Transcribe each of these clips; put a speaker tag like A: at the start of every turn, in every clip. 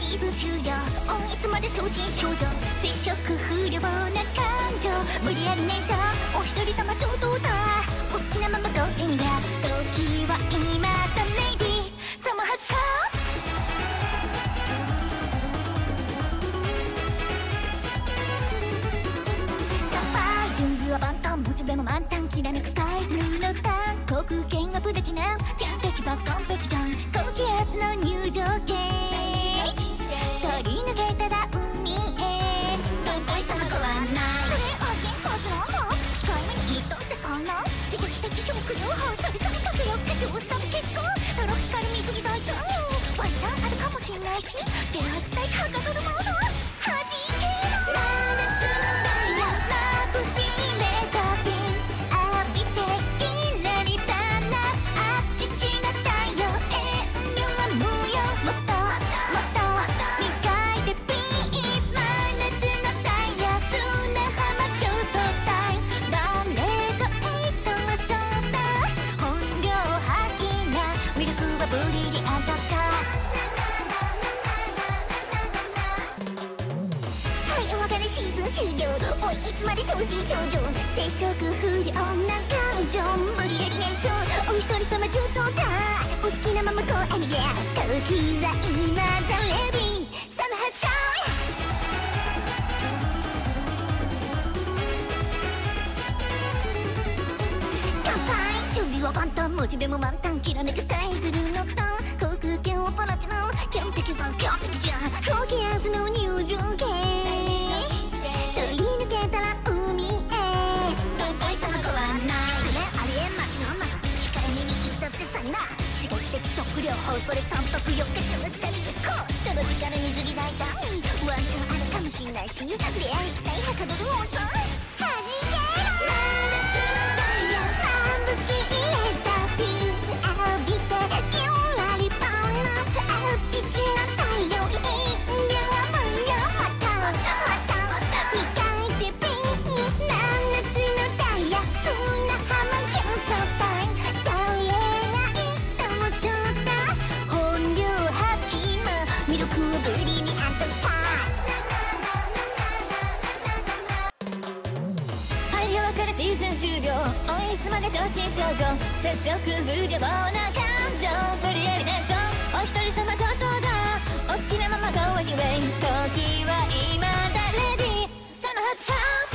A: シーズン終了。いつまで正真正銘、接触不良な感情、無理やり燃焼。お一人様ちょっとだ、お好きなままご手にや、時は今だレディーサマー初か。乾杯、準備は万端、モチベも満タン、きらめくスタイルのタン、航空券はプラチナ、天敵は完璧じゃん、高気圧の入場券、取り抜けたら海へ、どんどいその子はない。それあげんはずなの、控えめに言っといてさな、刺激的食料法、それそれかけよっか上司だ結構、トロピカル水着大胆にワンチャンあるかもしんないし、出会いたいはかどるモード、はじけろ真夏のダイヤ、眩しいレーザービーム浴びてキラリだな、あっちちな太陽、遠慮は無用、もっともっと磨いてピー、真夏のダイヤ、砂浜競争隊、誰が言ったらそうだ、本領発揮な魅力はブリリアントか。はい、お別れシーズン終了。おい、いつまで正真正銘、接触不良な感情、無理やり燃焼。お一人様ちょっとだ、お好きなままごアニメ、時は今だレディーサマー初か。乾杯、準備は万端、モチベも満タン、きらめくスタイルのタン、航空券はプラチナ、完璧は完璧じゃん、高気圧の入場券、取り抜けたら海へ、どんどいその子はない。それありえん街の中、控えめに言ったってさにな、刺激的食料法、それ3泊4日中下に結構、トロピカル水着大胆にワンチャンあるかもしんないし、出会い期待はかどるもんさ、はじけろ真夏のダイヤ、眩しいレーザービーム浴びてキラリバナ、あっちちな太陽、遠慮は無用、またまた磨いてピー、真夏のダイヤ、砂浜競争隊、誰が言ったもちょっだ、本領発揮な魅力はブリリアントパイ。はい、お別れシーズン終了。おいつまで正真正銘、接触不良な感情、無理やり燃焼。お一人様ちょっとだ、お好きなまま Go anyway、 時は今だレディーサマー初か。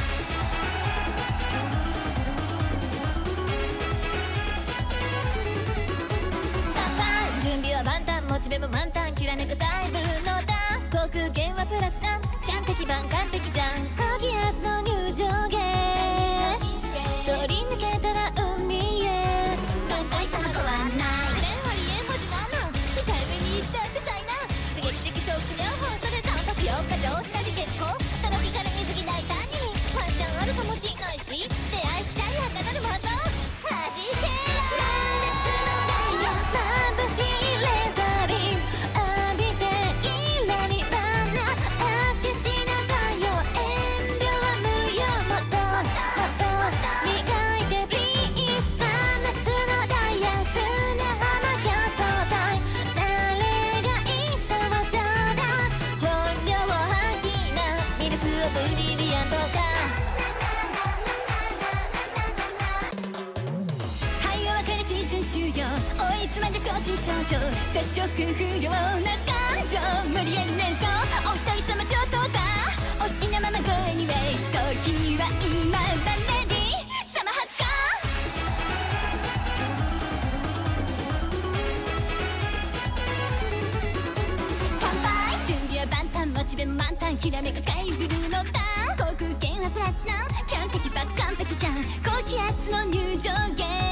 A: 乾杯、準備は万端、モチベも満タン、きらめくスタイルのタン、航空券はプラチナ、完璧版完璧じゃん、高気圧の入場券、取り抜けたら海へ、どんどいその子はない。それありえん文字なの、控えめに言ったってさいな、刺激的食料法、それ3泊4日上司なり結構、トロピカル水着大胆にワンチャンあるかもしんないし、出会い期待はかどるもんと、はじけろ真夏のダイヤ、眩しいレーザービーム浴びてキラリバナ、あっちちな太陽、遠慮は無用、もっともっと磨いてプリーズ、真夏のダイヤ、砂浜競争隊、誰が言ったわそうだ、本領発揮なミルクオブリリアントか。はい、お別れシーズン終了。おいつまで正真正銘、接触不良な感情、無理やり燃焼。お一人様ちょっとだ、お好きなまま Go anyway、 時は今だレディーサマー初か。乾杯、準備は万端、モチベも満タン、きらめくスカイブルーのタン、航空券はプラチナ、完璧ば完璧じゃん、高気圧の入場券、